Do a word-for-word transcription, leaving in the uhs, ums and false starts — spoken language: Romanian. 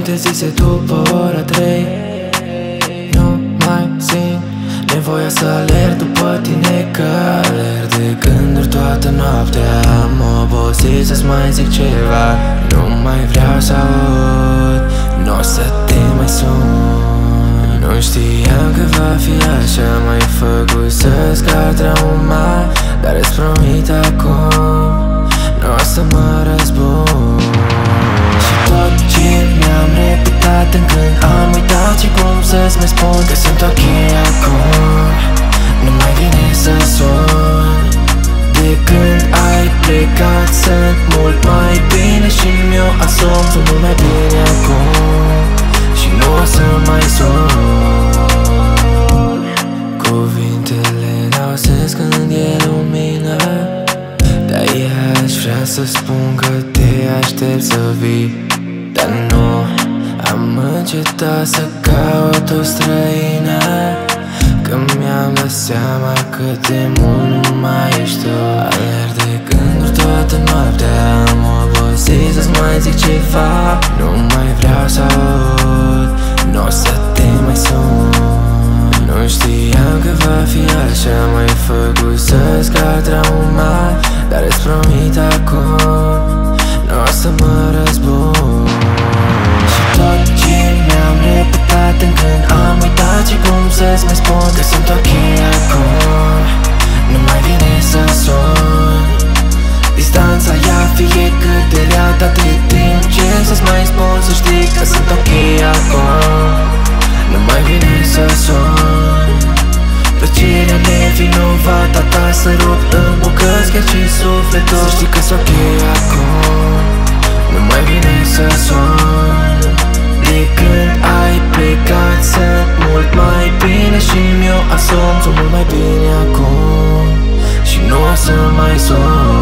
cuvinte zise după ora trei. Nu mai simt nevoia să alerg după tine, că alerg de gânduri toată noaptea. Am obosit să-ți mai zic ceva, nu mai vreau să aud, n-o să te mai sun. Nu știam că va fi așa, m-ai făcut să-ți cad trauma, dar îți promit acum, n-o să mă răzbun. Și tot ce mi-am repetat încât am uitat și cum să-ți mai spun că sunt ok acum, nu mai vine să sun. De când ai plecat sunt mult mai bine și mi-o asum, sunt mult mai bine acum și nu o să mai sun. Cuvintele n-au sens când e lumină, dar aș vrea să spun că te aștept să vii, dar nu am încetat să caut o străină, că mi-am dat seama cât de mult nu mai ești tu. Alerg de gânduri toată noaptea, am obosit să-ți mai zic ceva, nu mai vreau să aud, n-o să te mai sun. Nu știam că va fi așa, m-ai făcut să-ți cad trauma, dar îți promit acum, n-o să mă răzbun. Și tot ce mi-am repetat încât am uitat și cum să-ți mai spun că sunt ok acum, nu mai vine să sun. Distanța ea fie cât de rea, dar de timp ce să-ți mai spun să știi că sunt ok acum, nu mai vine să sun. Plăcerea nevinovată ta să rup în bucăți chiar și sufletul, să știi că sunt ok acum, nu mai vine să sun. De când ai plecat sunt mult mai bine și mi-o asum, sunt mult mai bine acum și nu o să mai sun.